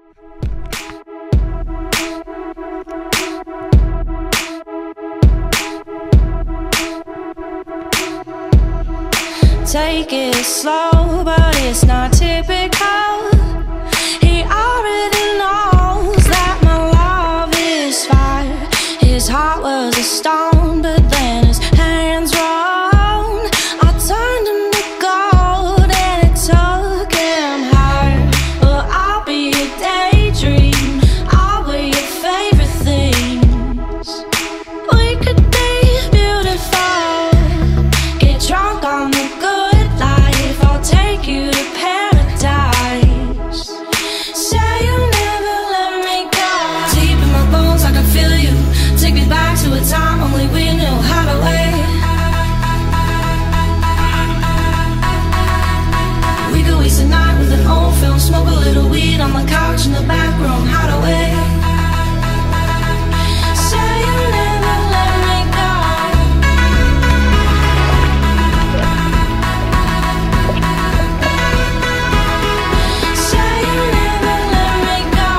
Take it slow, but it's not typical. He already knows that my love is fire. His heart was a stone, but then his hands rolled. I turned him to gold and it took him higher. Well, I'll be a daydream, I'll be your favorite things. We could be beautiful, get drunk on the good life. I'll take you to paradise. Say you'll never let me go. Deep in my bones I can feel you. Take me back to a time only we knew how to wait. We could waste a night with an old film, smoke a little weed on the couch in the back room, how to wait. Say you'll never let me go. Say you'll never let me go.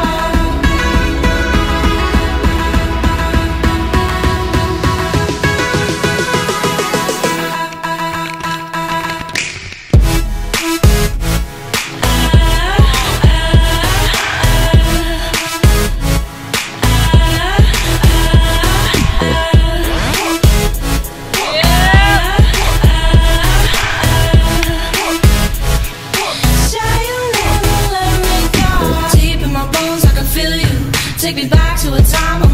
Take me back to a time